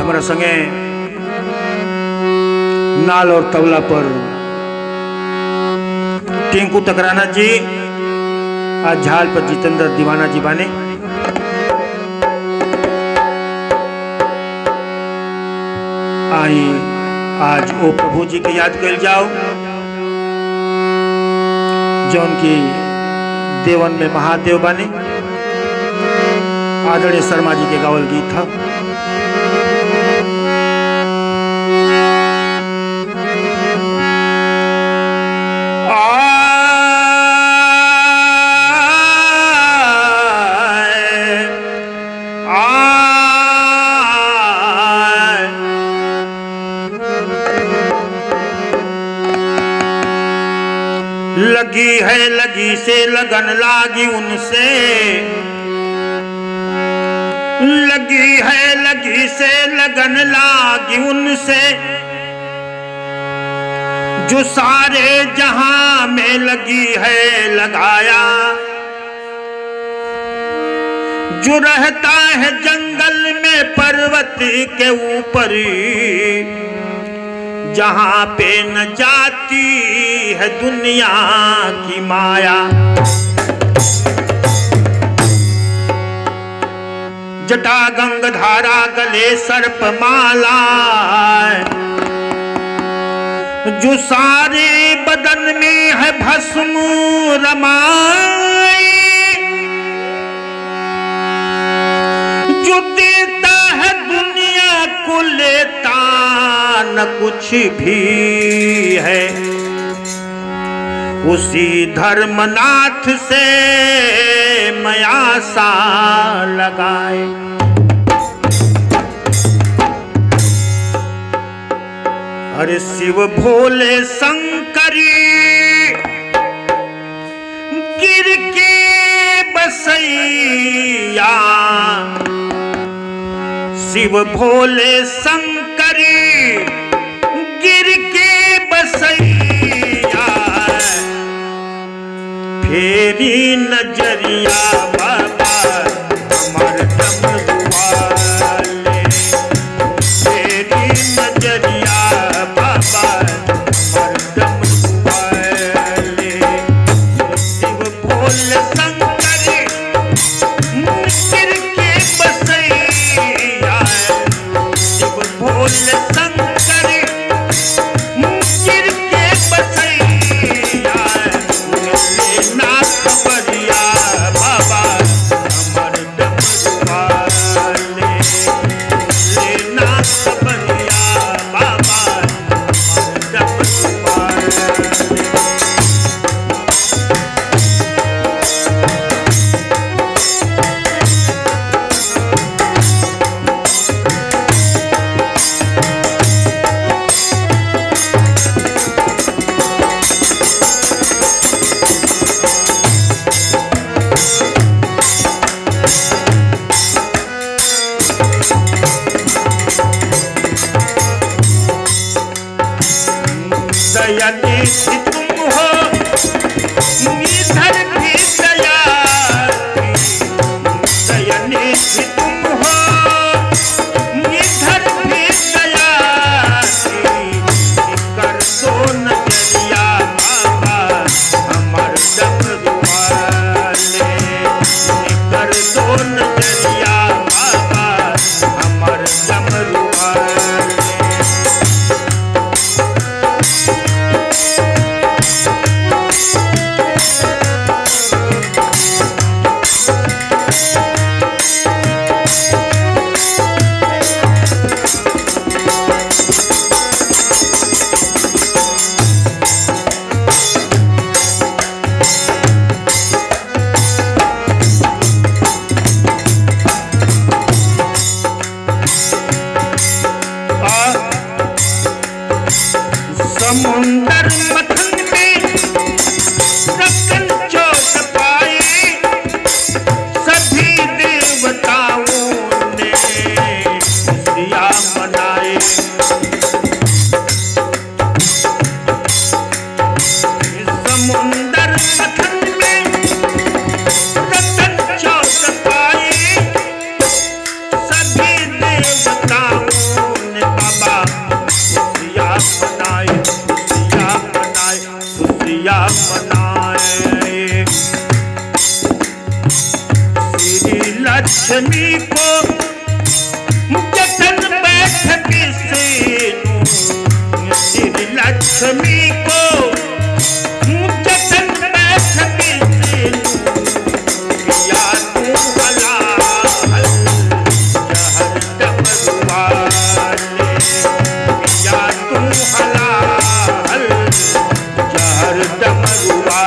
हमारा संगे नाल और तबला पर टिंकू तकराना जी, आज झाल पर जितेंद्र दीवाना जी बाने। आई आज ओ प्रभु जी के याद कर जाओ जो उनकी देवन में महादेव बाने। आदरणीय शर्मा जी के गावल गीत था। लगी है लगी से लगन लागी उनसे, लगी है लगी से लगन लागी उनसे, जो सारे जहां में लगी है लगाया। जो रहता है जंगल में पर्वत के ऊपर, जहां पे न जाती है दुनिया की माया। जटा गंगधारा गले सर्प माला, जो सारे बदन में है भस्म रमाई। जो देता है दुनिया को लेता न कुछ भी है, उसी धर्मनाथ से मयासा लगाए। अरे शिव भोले शंकरी गिर के बसैया, शिव भोले शंकरी गिर के बसैया। फेरी नजरिया बाबा हमर डमरू वाले, फेरी नजरिया बाबा हमर डमरू वाले। शिव भोले शंकरी गिर के बसैया, शिव भोले शंकरी गिर के बसैया। नाथ बरिया बाबा हमर डमरू वाले, नाथ बरिया बाबा हमर डमरू वाले। दयानिधि तुम हो निधर भी दया, दयानिधि तुम हो निधर भी दया। कर दो नजरिया बाबा हमर डमरू वाले, कर दो नजरिया बाबा हमर डमरू वाले। लक्ष्मी को जतन बैठती से किया तू हलाल जहर डमरुआ ने किया तू हलाल जहर डमरुआ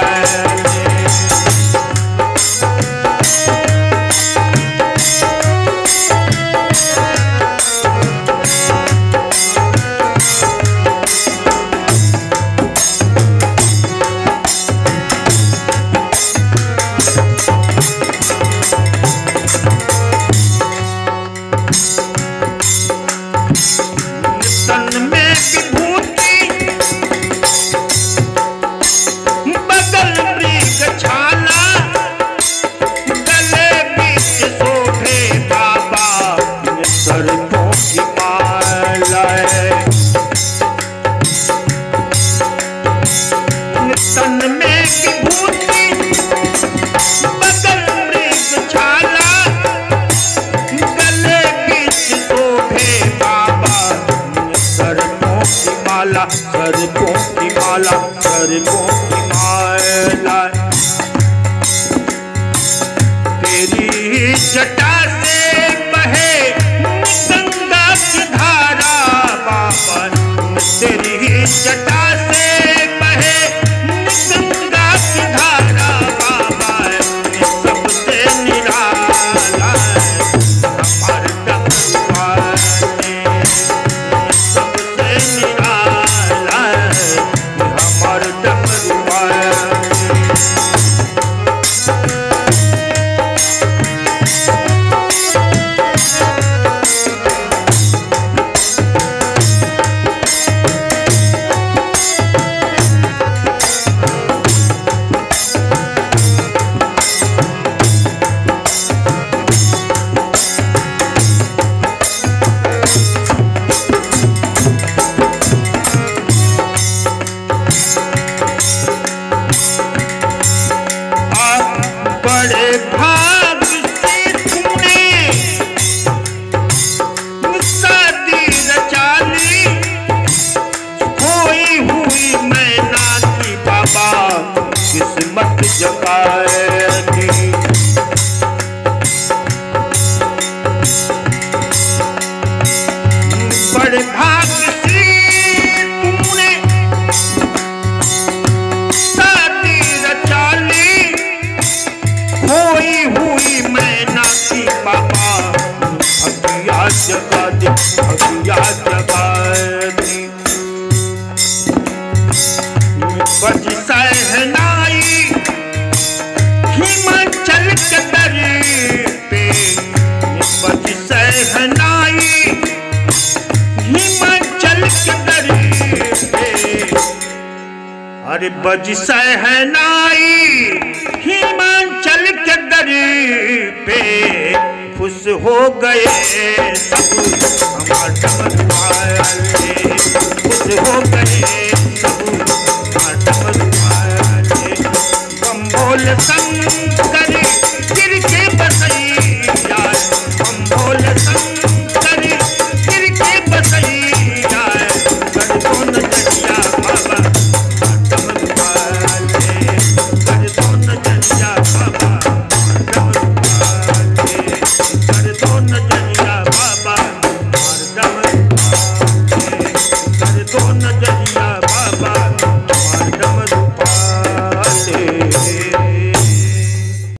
सरकों की माला सरकों की माला तेरी जटा से बहे गंगा की धारा बाबा तेरी जटा से बहे गंगा की धारा बाबा सबसे निराला हमारे डमरुआ ने सबसे निराला हमारे डमरुआ किस्मत जगाएगी बड़े भाग्य से तूने शादी रचा ली खोई हुई मैना की बाबा अगिया जगा दे अगिया जगा दी बज सहनाई हिमाचल के दर पे बज सहनाई हिमाचल के दर पे अरे बज सहनाई हिमाचल के दर पे खुश हो गए सब हमारे डमरुआ वाले खुश हो गए सब बोल शंकर गिर के बसैया हम बोल शंकर गिर के बसैया कर दो नजरिया बाबा डमरुआ वाले कर दो नजरिया बाबा डमरुआ वाले कर दो नजरिया बाबा डमरुआ वाले कर दो नजरिया बाबा